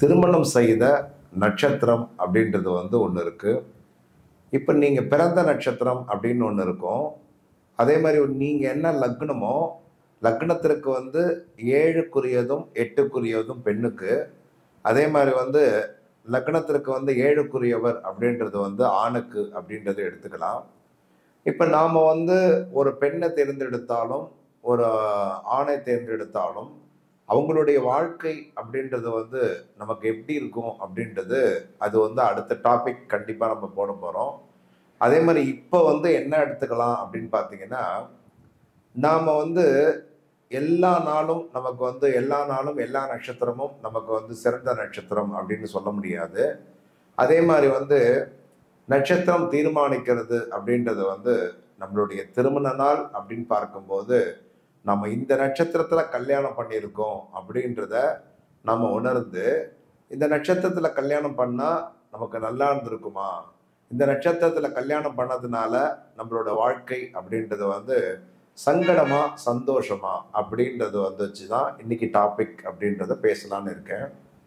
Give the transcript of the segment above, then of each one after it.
திருமணம் செய்த நட்சத்திரம் அப்படின்றது ஒன்று இருக்குது. இப்போ நீங்கள் பிறந்த நட்சத்திரம் அப்படின்னு ஒன்று இருக்கும். அதே மாதிரி நீங்கள் என்ன லக்னமோ, லக்னத்திற்கு 7க்குரியதும் 8க்குரியதும் பெண்ணுக்கு. அதே மாதிரி லக்னத்திற்கு 7க்குரியவர் அப்படின்றது ஆணுக்கு அப்படின்றத எடுத்துக்கலாம். இப்போ நாம் ஒரு பெண்ணை தேர்ந்தெடுத்தாலும் ஒரு ஆணை தேர்ந்தெடுத்தாலும் அவங்களுடைய வாழ்க்கை அப்படின்றது நமக்கு எப்படி இருக்கும் அப்படின்றது அது அடுத்த டாபிக் கண்டிப்பாக நம்ம போட போகிறோம். அதே மாதிரி இப்போ என்ன எடுத்துக்கலாம் அப்படின்னு பார்த்தீங்கன்னா, நாம் எல்லா நாளும் நமக்கு எல்லா நாளும் எல்லா நட்சத்திரமும் நமக்கு சிறந்த நட்சத்திரம் அப்படின்னு சொல்ல முடியாது. அதே மாதிரி நட்சத்திரம் தீர்மானிக்கிறது அப்படின்றது நம்மளுடைய திருமண நாள் அப்படின்னு பார்க்கும்போது நம்ம இந்த நட்சத்திரத்தில் கல்யாணம் பண்ணியிருக்கோம் அப்படின்றத நம்ம உணர்ந்து, இந்த நட்சத்திரத்தில் கல்யாணம் பண்ணால் நமக்கு நல்லா இருந்திருக்குமா, இந்த நட்சத்திரத்தில் கல்யாணம் பண்ணதுனால நம்மளோட வாழ்க்கை அப்படின்றது சங்கடமா சந்தோஷமா அப்படின்றது வச்சு தான் இன்னைக்கு டாபிக் அப்படின்றத பேசலான்னு இருக்கேன்.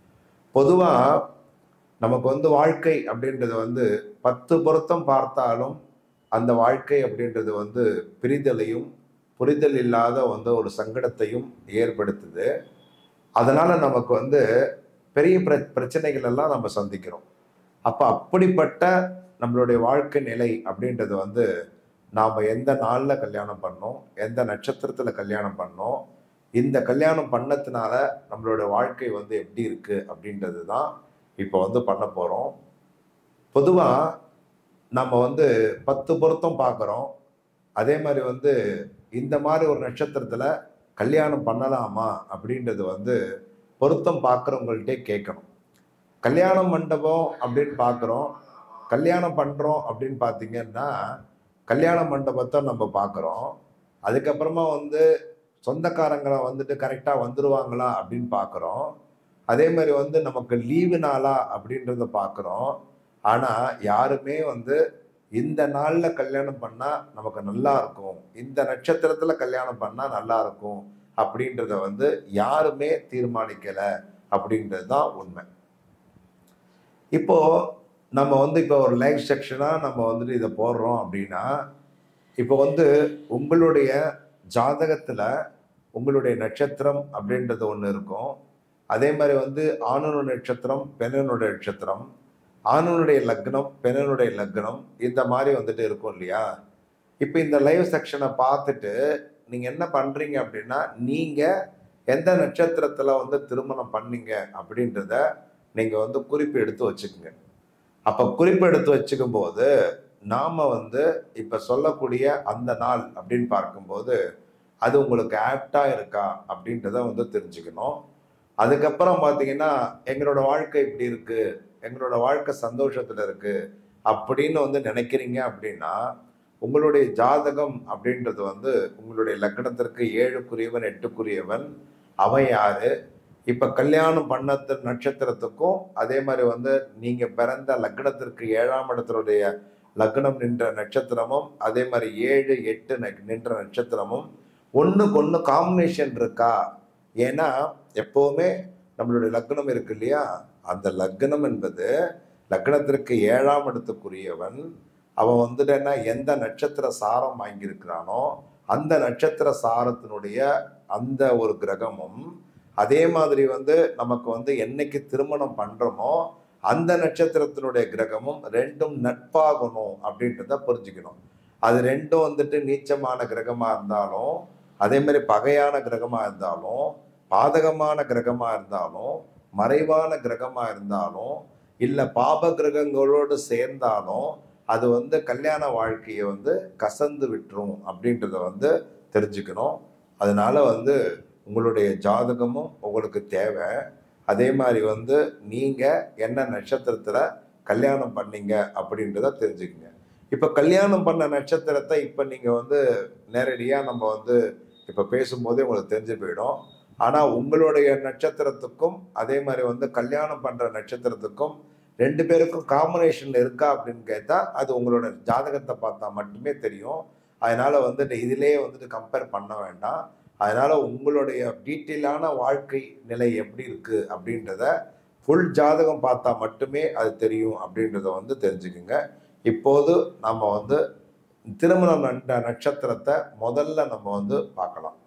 பொதுவாக நமக்கு வாழ்க்கை அப்படின்றது 10 பொருத்தம் பார்த்தாலும் அந்த வாழ்க்கை அப்படின்றது பிரிதலையும் புரிதல் இல்லாத ஒரு சங்கடத்தையும் ஏற்படுத்துது. அதனால நமக்கு பெரிய பிரச்சனைகள் எல்லாம் நம்ம சந்திக்கிறோம். அப்போ அப்படிப்பட்ட நம்மளுடைய வாழ்க்கை நிலை அப்படின்றது நாம் எந்த நாளில் கல்யாணம் பண்ணோம், எந்த நட்சத்திரத்தில் கல்யாணம் பண்ணோம், இந்த கல்யாணம் பண்ணதுனால நம்மளோட வாழ்க்கை எப்படி இருக்குது அப்படின்றது தான் இப்போ பண்ண போகிறோம். பொதுவாக நம்ம 10 பொருத்தம் பார்க்குறோம். அதே மாதிரி இந்த மாதிரி ஒரு நட்சத்திரத்தில் கல்யாணம் பண்ணலாமா அப்படின்றது பொருத்தம் பார்க்குறவங்கள்ட்டே கேட்கணும். கல்யாண மண்டபம் அப்படின்னு பார்க்குறோம், கல்யாணம் பண்ணுறோம் அப்படின்னு பார்த்தீங்கன்னா கல்யாண மண்டபத்தை நம்ம பார்க்குறோம். அதுக்கப்புறமா சொந்தக்காரங்களை கரெக்டாக வந்துடுவாங்களா அப்படின்னு பார்க்குறோம். அதே மாதிரி நமக்கு லீவு நாளா அப்படின்றத பார்க்குறோம். ஆனால் யாருமே இந்த நாளில் கல்யாணம் பண்ணால் நமக்கு நல்லா இருக்கும், இந்த நட்சத்திரத்தில் கல்யாணம் பண்ணால் நல்லா இருக்கும் அப்படின்றத யாருமே தீர்மானிக்கலை அப்படின்றது தான் உண்மை. இப்போ நம்ம இப்போ ஒரு லைவ் செக்ஷனாக நம்ம இதை போடுறோம் அப்படின்னா, இப்போ உங்களுடைய ஜாதகத்தில் உங்களுடைய நட்சத்திரம் அப்படின்றது ஒன்று இருக்கும். அதே மாதிரி ஆணுடைய நட்சத்திரம், பெண்ணுடைய நட்சத்திரம், ஆணுடைய லக்னம், பெண்ணுடைய லக்னம், இந்த மாதிரி இருக்கும் இல்லையா. இப்போ இந்த லைவ் செக்ஷனை பார்த்துட்டு நீங்கள் என்ன பண்ணுறீங்க அப்படின்னா, நீங்கள் எந்த நட்சத்திரத்தில் திருமணம் பண்ணீங்க அப்படின்றத நீங்கள் குறிப்பு எடுத்து வச்சுக்கோங்க. அப்போ குறிப்பு எடுத்து வச்சுக்கும் போது நாம் இப்போ சொல்லக்கூடிய அந்த நாள் அப்படின்னு பார்க்கும்போது அது உங்களுக்கு ஆப்டாக இருக்கா அப்படின்றத தெரிஞ்சுக்கணும். அதுக்கப்புறம் பார்த்தீங்கன்னா, எங்களோட வாழ்க்கை இப்படி இருக்குது, எங்களோட வாழ்க்கை சந்தோஷத்தில் இருக்குது அப்படின்னு நினைக்கிறீங்க அப்படின்னா, உங்களுடைய ஜாதகம் அப்படின்றது உங்களுடைய லக்னத்திற்கு 7க்குரியவன் 8க்குரியவன் அவன் யாரு, இப்போ கல்யாணம் பண்ண நட்சத்திரத்துக்கும் அதே மாதிரி நீங்கள் பிறந்த லக்னத்திற்கு 7ஆம் இடத்தினுடைய லக்னம் நின்ற நட்சத்திரமும் அதே மாதிரி 7, 8 நின்ற நட்சத்திரமும் ஒன்றுக்கு ஒன்று காம்பினேஷன் இருக்கா. ஏன்னா எப்போவுமே நம்மளுடைய லக்னம் இருக்கு இல்லையா, அந்த லக்னம் என்பது லக்னத்திற்கு 7ஆம் இடத்துக்குரியவன் அவன் என்ன எந்த நட்சத்திர சாரம் வாங்கியிருக்கிறானோ அந்த நட்சத்திர சாரத்தினுடைய அந்த ஒரு கிரகமும், அதே மாதிரி நமக்கு என்னைக்கு திருமணம் பண்ணுறோமோ அந்த நட்சத்திரத்தினுடைய கிரகமும் ரெண்டும் நட்பாகணும் அப்படின்றத புரிஞ்சுக்கணும். அது ரெண்டும் நீச்சமான கிரகமாக இருந்தாலும், அதே மாதிரி பகையான கிரகமாக இருந்தாலும், பாதகமான கிரகமாக இருந்தாலும், மறைவான கிரகமாக இருந்தாலும், இல்லை பாப கிரகங்களோடு சேர்ந்தாலும் அது கல்யாண வாழ்க்கையை கசந்து விட்டுரும் அப்படின்றத தெரிஞ்சுக்கணும். அதனால உங்களுடைய ஜாதகமும் உங்களுக்கு தேவை. அதே மாதிரி நீங்கள் என்ன நட்சத்திரத்தில் கல்யாணம் பண்ணீங்க அப்படின்றத தெரிஞ்சுக்கங்க. இப்போ கல்யாணம் பண்ண நட்சத்திரத்தை இப்போ நீங்கள் நேரடியாக நம்ம இப்போ பேசும்போதே உங்களுக்கு தெரிஞ்சு போயிடும். ஆனால் உங்களுடைய நட்சத்திரத்துக்கும் அதே மாதிரி கல்யாணம் பண்ணுற நட்சத்திரத்துக்கும் 2 பேருக்கும் காம்பினேஷன் இருக்கா அப்படின்னு கேட்டால் அது உங்களோட ஜாதகத்தை பார்த்தா மட்டுமே தெரியும். அதனால் இதிலே கம்பேர் பண்ண வேண்டாம். அதனால் உங்களுடைய டீட்டெயிலான வாழ்க்கை நிலை எப்படி இருக்குது அப்படின்றத ஃபுல் ஜாதகம் பார்த்தா மட்டுமே அது தெரியும் அப்படின்றத வந்து தெரிஞ்சுக்குங்க. இப்போது நம்ம வந்து திருமணம் நட்சத்திரத்தை முதல்ல நம்ம வந்து பார்க்கலாம்.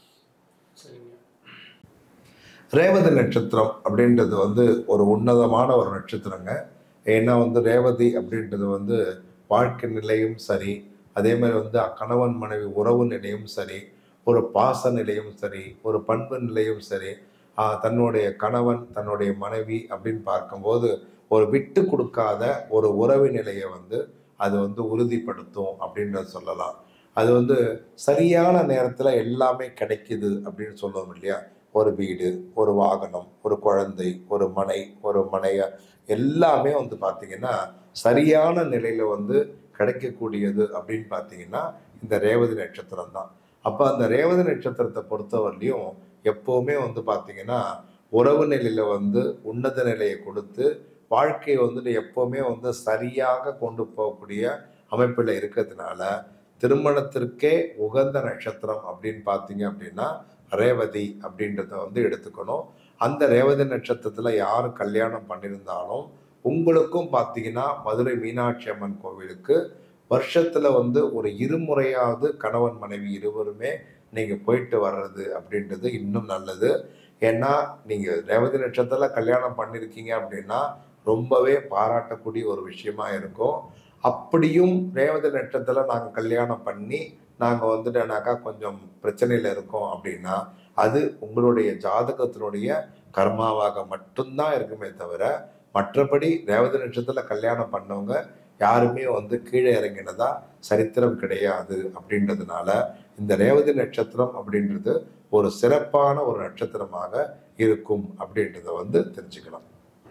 ரேவதி நட்சத்திரம் அப்படின்றது வந்து ஒரு உன்னதமான ஒரு நட்சத்திரங்க. ஏன்னா வந்து ரேவதி அப்படின்றது வந்து வாழ்க்கை நிலையும் சரி, அதே மாதிரி வந்து கணவன் மனைவி உறவு நிலையும் சரி, ஒரு பாச நிலையும் சரி, ஒரு பண்பு நிலையும் சரி, தன்னுடைய கணவன் தன்னுடைய மனைவி அப்படின்னு பார்க்கும்போது ஒரு விட்டு கொடுக்காத ஒரு உறவு நிலையை வந்து அது வந்து உறுதிப்படுத்தும் அப்படின்றத சொல்லலாம். அது வந்து சரியான நேரத்தில் எல்லாமே கிடைக்குது அப்படின்னு சொல்லுவோம் இல்லையா? ஒரு வீடு, ஒரு வாகனம், ஒரு குழந்தை, ஒரு மனை, ஒரு மனைய எல்லாமே வந்து பார்த்தீங்கன்னா சரியான நிலையில வந்து கிடைக்கக்கூடியது அப்படின்னு பார்த்தீங்கன்னா இந்த ரேவதி நட்சத்திரம் தான். அப்போ அந்த ரேவதி நட்சத்திரத்தை பொறுத்தவரையிலையும் எப்போவுமே வந்து பார்த்தீங்கன்னா உறவு நிலையில வந்து உன்னத நிலையை கொடுத்து வாழ்க்கையை வந்துட்டு எப்போவுமே வந்து சரியாக கொண்டு போகக்கூடிய அமைப்பில் இருக்கிறதுனால திருமணத்திற்கே உகந்த நட்சத்திரம் அப்படின்னு பார்த்தீங்க அப்படின்னா ரேவதி அப்படின்றத வந்து எடுத்துக்கணும். அந்த ரேவதி நட்சத்திரத்தில் யார் கல்யாணம் பண்ணியிருந்தாலும் உங்களுக்கும் பார்த்தீங்கன்னா மதுரை மீனாட்சி அம்மன் கோவிலுக்கு வருஷத்தில் வந்து ஒரு இருமுறையாவது கணவன் மனைவி இருவருமே நீங்கள் போயிட்டு வர்றது அப்படின்றது இன்னும் நல்லது. ஏன்னா நீங்கள் ரேவதி நட்சத்திரத்தில் கல்யாணம் பண்ணியிருக்கீங்க அப்படின்னா ரொம்பவே பாராட்டக்கூடிய ஒரு விஷயமா இருக்கும். அப்படியும் ரேவதி நட்சத்திரத்தில் நாங்கள் கல்யாணம் பண்ணி நாங்கள் வந்துட்டோனாக்கா கொஞ்சம் பிரச்சனையில் இருக்கோம் அப்படின்னா அது உங்களுடைய ஜாதகத்தினுடைய கர்மாவாக மட்டும்தான் இருக்குமே தவிர மற்றபடி ரேவதி நட்சத்திரத்தில் கல்யாணம் பண்ணவங்க யாருமே வந்து கீழே இறங்கினதா சரித்திரம் கிடையாது. அப்படின்றதுனால இந்த ரேவதி நட்சத்திரம் அப்படின்றது ஒரு சிறப்பான ஒரு நட்சத்திரமாக இருக்கும் அப்படின்றத வந்து தெரிஞ்சுக்கலாம்.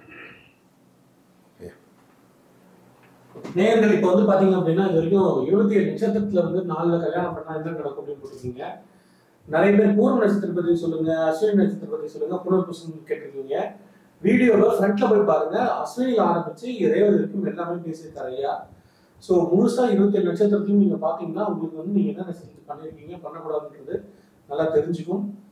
நேயர்கள் இப்போ வந்து பாத்தீங்க அப்படின்னா இது வரைக்கும் 27 நட்சத்திரத்துல வந்து 4 கல்யாணம் பண்ணா என்ன நடக்கும் அப்படின்னு போட்டிருக்கீங்க. நிறைய பேர் பூர்வ நட்சத்திரம் பத்தி சொல்லுங்க, அஸ்வினி நட்சத்திரம் பத்தி சொல்லுங்க, புனர்பூசம் கேட்டிருக்கீங்க. வீடியோல ஃப்ரண்ட்ல போய் பாருங்க, அஸ்வினியில் ஆரம்பிச்சு ரேவதி வரைக்கும் எல்லாமே பேசியிருக்காரு ஐயா. ஸோ முழுசா 27 நட்சத்திரத்தையும் நீங்க பாத்தீங்கன்னா உங்களுக்கு வந்து நீங்க என்ன நட்சத்திரத்துக்கு பண்ணியிருக்கீங்க பண்ணக்கூடாதுன்றது நல்லா தெரிஞ்சுக்கும்.